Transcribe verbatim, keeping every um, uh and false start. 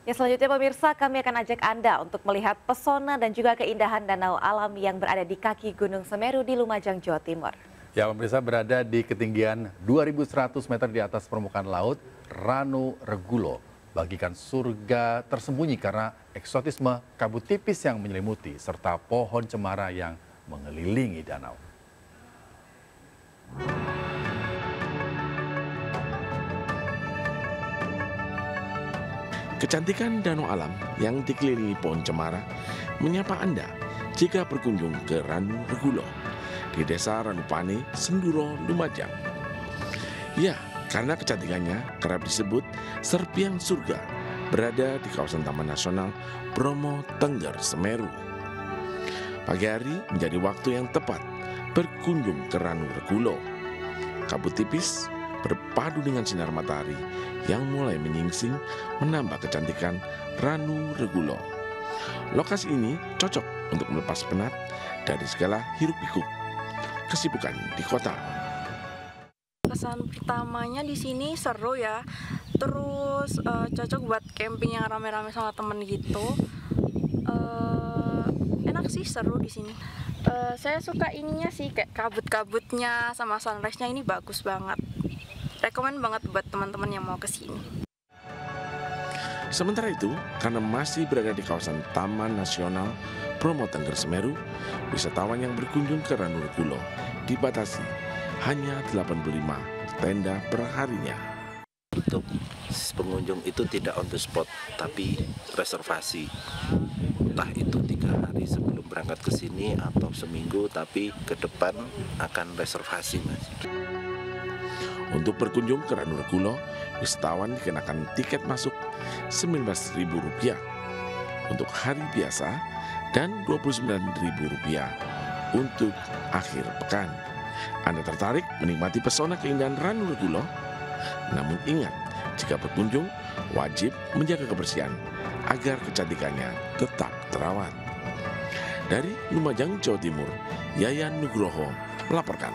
Ya, selanjutnya pemirsa, kami akan ajak Anda untuk melihat pesona dan juga keindahan danau alam yang berada di kaki Gunung Semeru di Lumajang, Jawa Timur. Ya, pemirsa, berada di ketinggian dua ribu seratus meter di atas permukaan laut, Ranu Regulo bagikan surga tersembunyi karena eksotisme kabut tipis yang menyelimuti serta pohon cemara yang mengelilingi danau. Kecantikan danau alam yang dikelilingi pohon cemara menyapa Anda jika berkunjung ke Ranu Regulo di Desa Ranupane, Senduro, Lumajang. Ya, karena kecantikannya kerap disebut serpian surga berada di kawasan Taman Nasional Bromo Tengger Semeru. Pagi hari menjadi waktu yang tepat berkunjung ke Ranu Regulo. Kabut tipis berpadu dengan sinar matahari yang mulai menyingsing menambah kecantikan Ranu Regulo. Lokasi ini cocok untuk melepas penat dari segala hiruk-pikuk kesibukan di kota. Kesan pertamanya di sini seru ya, terus uh, cocok buat camping yang rame-rame sama temen gitu. Uh, enak sih, seru di sini. Uh, saya suka ininya sih, kayak kabut-kabutnya sama sunrise-nya ini bagus banget. Rekomen banget buat teman-teman yang mau ke sini. Sementara itu, karena masih berada di kawasan Taman Nasional Bromo Tengger Semeru, wisatawan yang berkunjung ke Ranu Regulo dibatasi hanya delapan puluh lima tenda per harinya. Untuk pengunjung itu tidak on the spot, tapi reservasi. Entah itu tiga hari sebelum berangkat ke sini atau seminggu, tapi ke depan akan reservasi, Mas. Untuk berkunjung ke Ranu Regulo, wisatawan dikenakan tiket masuk sembilan belas ribu rupiah untuk hari biasa dan dua puluh sembilan ribu rupiah untuk akhir pekan. Anda tertarik menikmati pesona keindahan Ranu Regulo? Namun ingat, jika berkunjung wajib menjaga kebersihan agar kecantikannya tetap terawat. Dari Lumajang, Jawa Timur, Yayan Nugroho melaporkan.